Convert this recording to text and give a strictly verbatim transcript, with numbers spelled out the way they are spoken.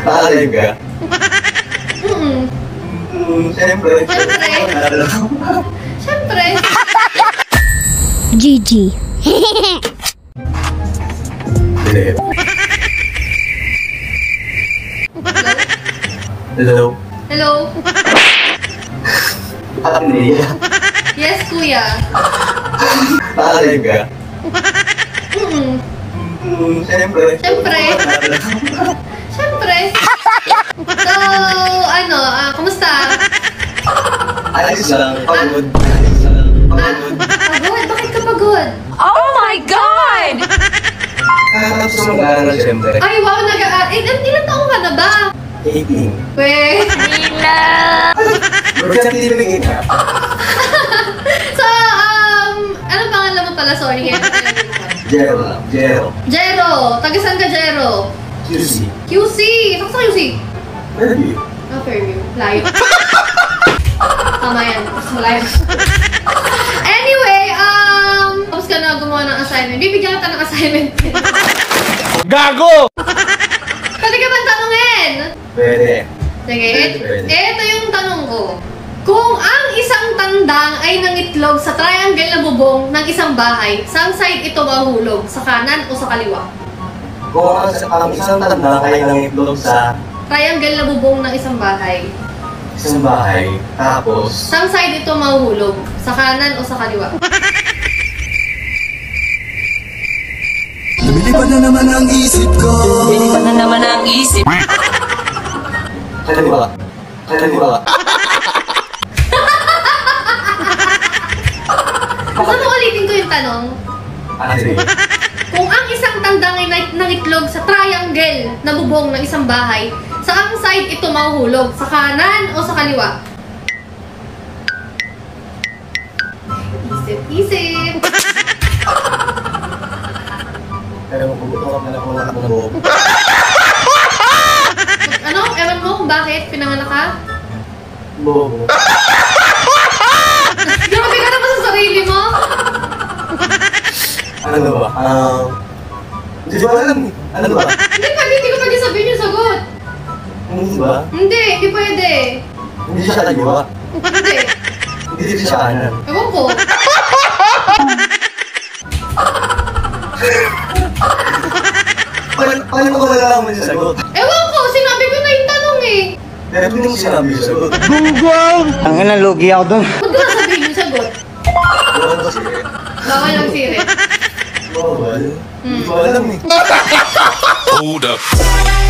Nakalive ka? Mm-mm. Hmm, siyempre. Siyempre. Siyempre. G G. Delete. Hello? Hello? Hindi. Yes, kuya. Nakalive ka? Mm-mm. Hmm, siyempre. Siyempre. Siyempre. So, ano, ah, kumusta? Ayos lang. Pagod. Ayos lang. Pagod. Pagod? Bakit ka pagod? Oh my God! Kakatapos ng mag-aaral, siyempre. Ay, wow, nag-aaral. Eh, ilang taong ka na ba? eighteen. We. Bro, siya pinipigin ka. So, um, ano pangalan mo pala? Sorry. Jero lang. Jero. Jero. Taga saan ka, Jero? Q C. Q C. Saan sa Q C? Fairview. Ah, Fairview. Layo. Tama yan. Mas malayo. Anyway, um, tapos ka na gumawa ng assignment. Bibigyan kita ng assignment. Gago! Pwede ka bang tanungin? Pwede. Sige, Pwede, pwede. ito yung tanong ko. Kung ang isang tandang ay nangitlog sa triangle na bubong ng isang bahay, saan side ito mahulog? Sa kanan o sa kaliwa? Kung ang, ang isang tanda kaya nang itlog sa Triangle na bubong ng isang bahay. isang bahay, tapos Saan side ito mahuhulog? Sa kanan o sa kaliwa? Lumilipad na naman ang isip ko. Lumilipad na naman ang isip. kaliwa. Kaliwa. Gusto mo ulitin ko yung tanong? Ah, sige. Kung ang isang tandang ay nang- nangitlog sa triangle na bubong ng isang bahay, saan side ito mahuhulog? Sa kanan o sa kaliwa? Isip, isip. Pero mapuputok na lang kung wala akong buhok. Ano? Ewan mo kung bakit pinanganak ka? Buhok. Grabe ka naman sa sarili mo? Ano ba? Um, hindi ko alam eh. Ano ba? Hindi pwede, hindi ko pwede sabihin yung sagot. Hindi ba? Hindi, hindi pwede. Hindi siya kaliwa. Hindi. Hindi siya kanan. Ewan ko. Paano, paano ko malalaman yung sagot? Ewan ko, sinabi ko na yung tanong eh. Pero hindi mo sinabi yung sagot. Gunggong! Ang ina, lugi ako doon. Ba't ko nasabihin yung sagot? Bawal kasi eh. Bawal ang sirit. Bawal? Hindi ko alam eh. Hold up.